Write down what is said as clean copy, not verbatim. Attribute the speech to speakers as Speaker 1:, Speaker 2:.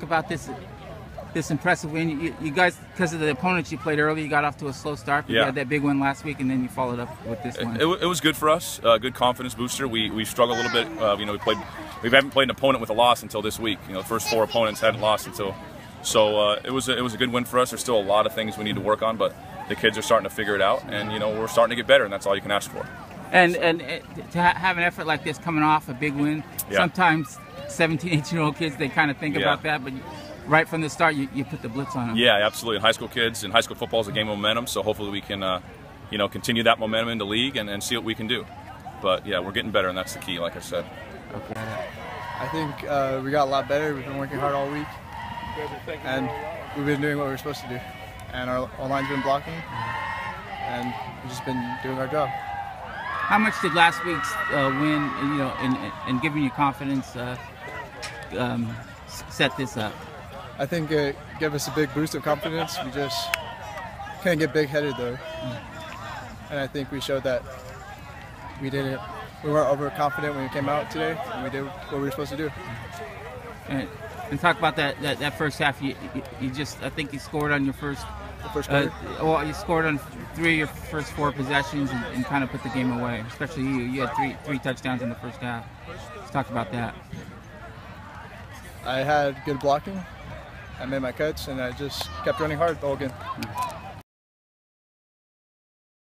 Speaker 1: talk about this impressive win. You guys, because of the opponents you played early, you got off to a slow start. But you had that big win last week, and then you followed up with this one.
Speaker 2: It was good for us. Good confidence booster. We struggled a little bit. We haven't played an opponent with a loss until this week. The first 4 opponents hadn't lost until. So it was a good win for us. There's still a lot of things we need to work on, but the kids are starting to figure it out, and we're starting to get better, and that's all you can ask for.
Speaker 1: And to have an effort like this coming off a big win, sometimes 17, 18-year-old kids, they kind of think about that, but right from the start, you put the blitz on them.
Speaker 2: Yeah, absolutely. And high school kids and high school football is a game of momentum, so hopefully we can, continue that momentum in the league and see what we can do. But yeah, we're getting better, and that's the key, like I said.
Speaker 1: Okay.
Speaker 3: I think we got a lot better. We've been working hard all week, and we've been doing what we're supposed to do. And our line's been blocking, and we've just been doing our job.
Speaker 1: How much did last week's win, in giving you confidence, set this up?
Speaker 3: I think it gave us a big boost of confidence. We just can't get big-headed though, and I think we showed that we weren't overconfident when we came out today, and we did what we were supposed to do.
Speaker 1: And talk about that first half. I think you scored on your first.
Speaker 3: Quarter?
Speaker 1: You scored on 3 of your first 4 possessions and kind of put the game away. Especially you. You had three touchdowns in the first half. Let's talk about that.
Speaker 3: I had good blocking. I made my cuts, and I just kept running hard the whole game.